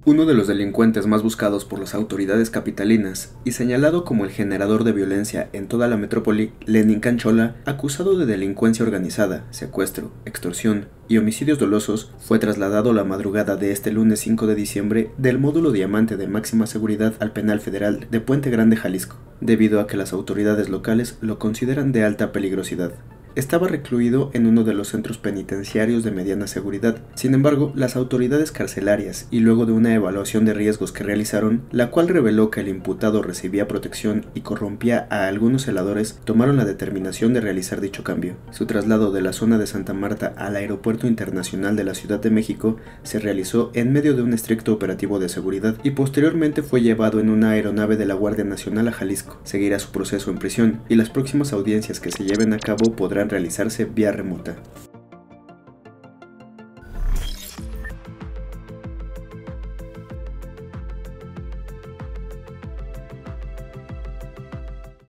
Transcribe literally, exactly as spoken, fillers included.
Uno de los delincuentes más buscados por las autoridades capitalinas y señalado como el generador de violencia en toda la metrópoli, Lenin Canchola, acusado de delincuencia organizada, secuestro, extorsión y homicidios dolosos, fue trasladado la madrugada de este lunes cinco de diciembre del módulo Diamante de máxima seguridad al Penal Federal de Puente Grande, Jalisco, debido a que las autoridades locales lo consideran de alta peligrosidad. Estaba recluido en uno de los centros penitenciarios de mediana seguridad. Sin embargo, las autoridades carcelarias, y luego de una evaluación de riesgos que realizaron, la cual reveló que el imputado recibía protección y corrompía a algunos celadores, tomaron la determinación de realizar dicho cambio. Su traslado de la zona de Santa Marta al Aeropuerto Internacional de la Ciudad de México se realizó en medio de un estricto operativo de seguridad y posteriormente fue llevado en una aeronave de la Guardia Nacional a Jalisco. Seguirá su proceso en prisión y las próximas audiencias que se lleven a cabo podrán realizarse vía remota.